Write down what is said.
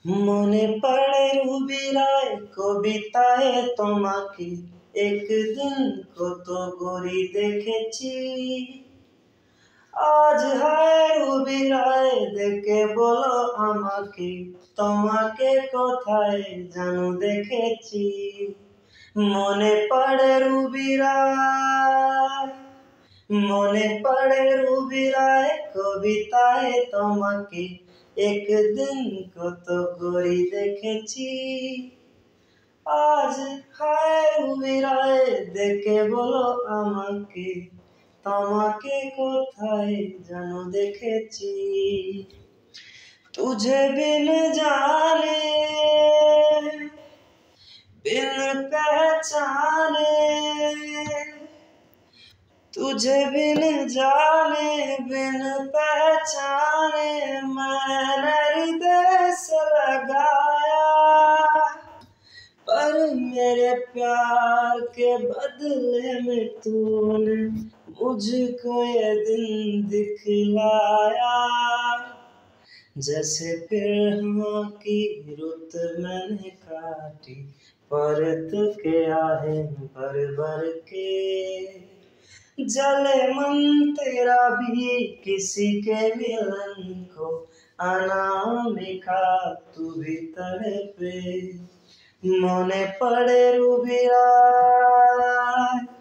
মনে পড়ে রুবিরায় কবিতায় তোমাকে একদিন কত গড়ি দেখেছি। আজ হায় রুবিরায় দেখে বলো আমাকে, তোমাকে কোথায় যেন দেখেছি। মনে পড়ে রুবিরায়, মনে পড়ে রুবিরায় কবিতায় তোমাকে একদিন কত গড়ি দেখেছি। আজ হায় রুবিরায় দেখে বলো আমাকে, তোমাকে কোথায় যেন দেখেছি। तुझे बिन जाने बिन पहचाने, तुझे बिन जाने बिन पहचाने मैंने हृदय से लगाया, पर मेरे प्यार के बदले में तूने मुझको ये दिन दिखलाया। जैसे पिरहा की रुत मैंने काटी, परत के आहे भर भर के। जले मन तेरा भी किसी के मिलन को, अनामिका तू भी तड़पे। মনে পড়ে রুবিরায়